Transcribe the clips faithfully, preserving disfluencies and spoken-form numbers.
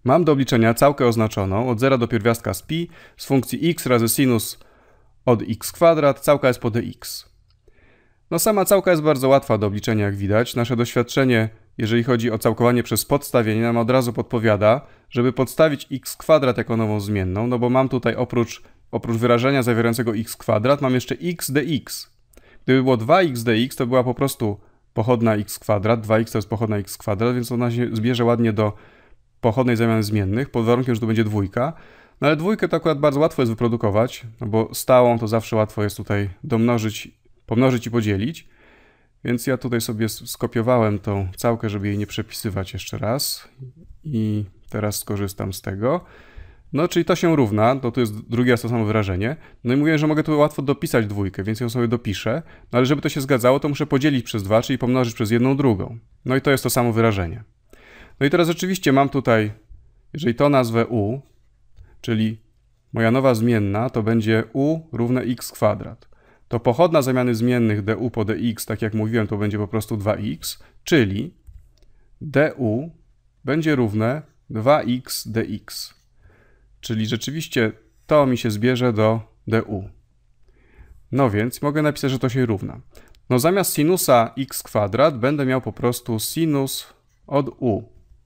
Mam do obliczenia całkę oznaczoną od zera do pierwiastka z pi z funkcji x razy sinus od x kwadrat, całka jest po dx. No sama całka jest bardzo łatwa do obliczenia, jak widać. Nasze doświadczenie, jeżeli chodzi o całkowanie przez podstawienie, nam od razu podpowiada, żeby podstawić x kwadrat jako nową zmienną, no bo mam tutaj oprócz, oprócz wyrażenia zawierającego x kwadrat, mam jeszcze x dx. Gdyby było dwa x dx, to była po prostu pochodna x kwadrat, dwa x to jest pochodna x kwadrat, więc ona się zbierze ładnie do pochodnej zamiany zmiennych, pod warunkiem, że to będzie dwójka. No ale dwójkę to akurat bardzo łatwo jest wyprodukować, no bo stałą to zawsze łatwo jest tutaj domnożyć, pomnożyć i podzielić. Więc ja tutaj sobie skopiowałem tą całkę, żeby jej nie przepisywać jeszcze raz. I teraz skorzystam z tego. No, czyli to się równa, to tu jest drugie raz to samo wyrażenie. No i mówię, że mogę tu łatwo dopisać dwójkę, więc ją sobie dopiszę. No ale żeby to się zgadzało, to muszę podzielić przez dwa, czyli pomnożyć przez jedną drugą. No i to jest to samo wyrażenie. No i teraz rzeczywiście mam tutaj, jeżeli to nazwę u, czyli moja nowa zmienna, to będzie u równe x kwadrat. To pochodna zamiany zmiennych du po dx, tak jak mówiłem, to będzie po prostu dwa x, czyli du będzie równe dwa x dx. Czyli rzeczywiście to mi się zbierze do du. No więc mogę napisać, że to się równa. No zamiast sinusa x kwadrat będę miał po prostu sinus od u,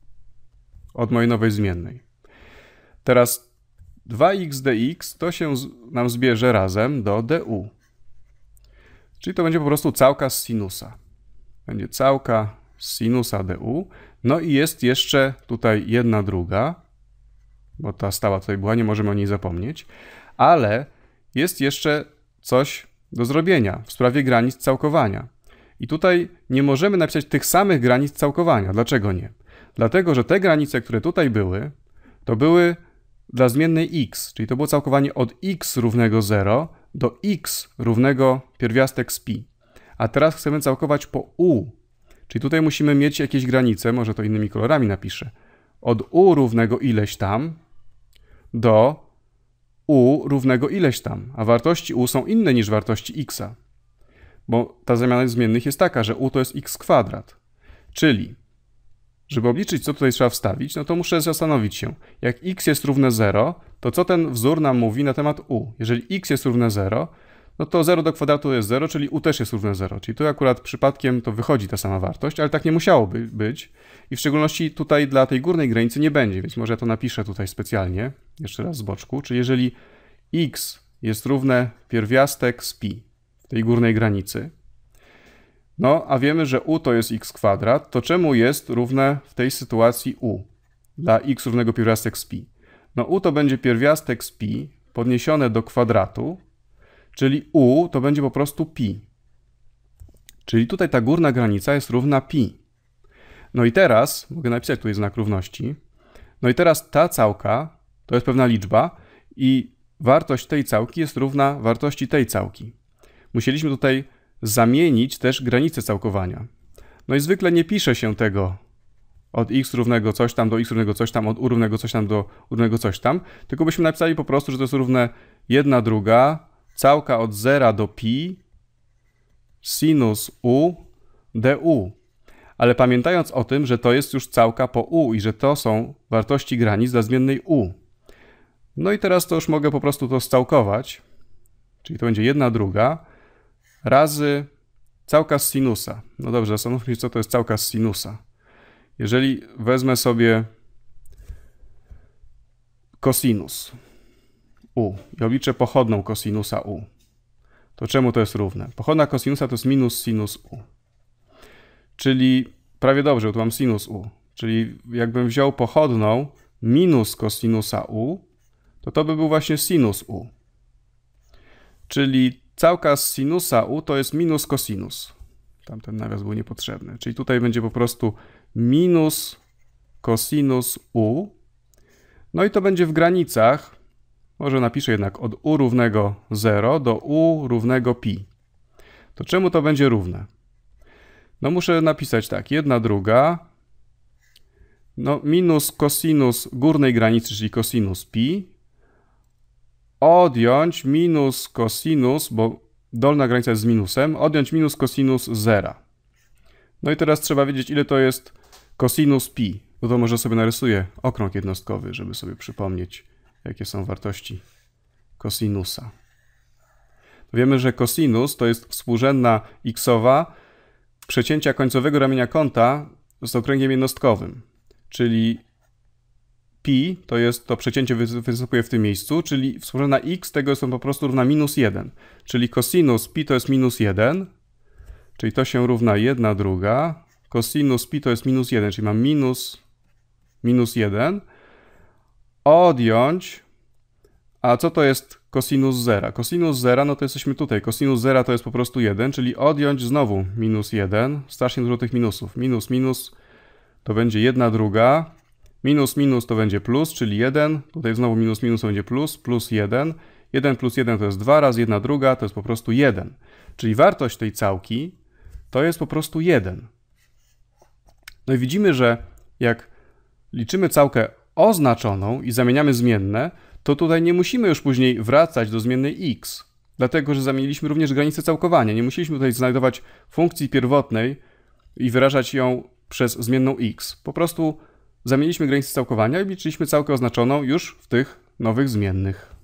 od mojej nowej zmiennej. Teraz dwa x dx to się nam zbierze razem do du. Czyli to będzie po prostu całka z sinusa. Będzie całka z sinusa du. No i jest jeszcze tutaj jedna druga, bo ta stała tutaj była, nie możemy o niej zapomnieć. Ale jest jeszcze coś do zrobienia w sprawie granic całkowania. I tutaj nie możemy napisać tych samych granic całkowania. Dlaczego nie? Dlatego, że te granice, które tutaj były, to były dla zmiennej x, czyli to było całkowanie od x równego zero do x równego pierwiastek z pi. A teraz chcemy całkować po u, czyli tutaj musimy mieć jakieś granice, może to innymi kolorami napiszę, od u równego ileś tam do u równego ileś tam, a wartości u są inne niż wartości x-a, bo ta zamiana zmiennych jest taka, że u to jest x kwadrat, czyli żeby obliczyć, co tutaj trzeba wstawić, no to muszę zastanowić się, jak x jest równe zero, to co ten wzór nam mówi na temat u? Jeżeli x jest równe zero, no to zero do kwadratu jest zero, czyli u też jest równe zero. Czyli tu akurat przypadkiem to wychodzi ta sama wartość, ale tak nie musiałoby być. I w szczególności tutaj dla tej górnej granicy nie będzie, więc może ja to napiszę tutaj specjalnie, jeszcze raz z boczku. Czyli jeżeli x jest równe pierwiastek z pi w tej górnej granicy, no, a wiemy, że u to jest x kwadrat, to czemu jest równe w tej sytuacji u dla x równego pierwiastek z pi? No u to będzie pierwiastek z pi podniesione do kwadratu, czyli u to będzie po prostu pi. Czyli tutaj ta górna granica jest równa pi. No i teraz, mogę napisać tutaj znak równości, no i teraz ta całka to jest pewna liczba i wartość tej całki jest równa wartości tej całki. Musieliśmy tutaj zamienić też granicę całkowania. No i zwykle nie pisze się tego od x równego coś tam do x równego coś tam, od u równego coś tam do u równego coś tam, tylko byśmy napisali po prostu, że to jest równe jedna druga, całka od zera do pi sinus u du. Ale pamiętając o tym, że to jest już całka po u i że to są wartości granic dla zmiennej u. No i teraz to już mogę po prostu to scałkować, czyli to będzie jedna druga, razy całka z sinusa. No dobrze, zastanówmy się, co to jest całka z sinusa. Jeżeli wezmę sobie kosinus u i obliczę pochodną kosinusa u, to czemu to jest równe? Pochodna kosinusa to jest minus sinus u. Czyli prawie dobrze, tu mam sinus u. Czyli jakbym wziął pochodną minus kosinusa u, to to by był właśnie sinus u. Czyli całka z sinusa u to jest minus kosinus. Tamten nawias był niepotrzebny. Czyli tutaj będzie po prostu minus kosinus u. No i to będzie w granicach, może napiszę jednak od u równego zero do u równego pi. To czemu to będzie równe? No muszę napisać tak, jedna druga, no minus kosinus górnej granicy, czyli kosinus pi, odjąć minus kosinus, bo dolna granica jest z minusem, odjąć minus kosinus zera. No i teraz trzeba wiedzieć, ile to jest Cosinus pi. No to może sobie narysuję okrąg jednostkowy, żeby sobie przypomnieć, jakie są wartości kosinusa. Wiemy, że kosinus to jest współrzędna xowa przecięcia końcowego ramienia kąta z okręgiem jednostkowym, czyli pi to jest to przecięcie występuje w tym miejscu, czyli współrzędna x tego jest on po prostu równa minus jeden, czyli cosinus pi to jest minus jeden, czyli to się równa jedna druga, cosinus pi to jest minus jeden, czyli mam minus, minus jeden, odjąć, a co to jest cosinus zera? Cosinus zera, no to jesteśmy tutaj, cosinus zera to jest po prostu jeden, czyli odjąć znowu minus jeden, strasznie dużo tych minusów, minus, minus to będzie jedna druga, minus, minus to będzie plus, czyli jeden, tutaj znowu minus, minus to będzie plus, plus jeden, jeden plus jeden to jest dwa razy jedna druga, to jest po prostu jeden, czyli wartość tej całki to jest po prostu jeden. No i widzimy, że jak liczymy całkę oznaczoną i zamieniamy zmienne, to tutaj nie musimy już później wracać do zmiennej x, dlatego że zamieniliśmy również granicę całkowania. Nie musieliśmy tutaj znajdować funkcji pierwotnej i wyrażać ją przez zmienną x. Po prostu zamieniliśmy granicę całkowania i liczyliśmy całkę oznaczoną już w tych nowych zmiennych.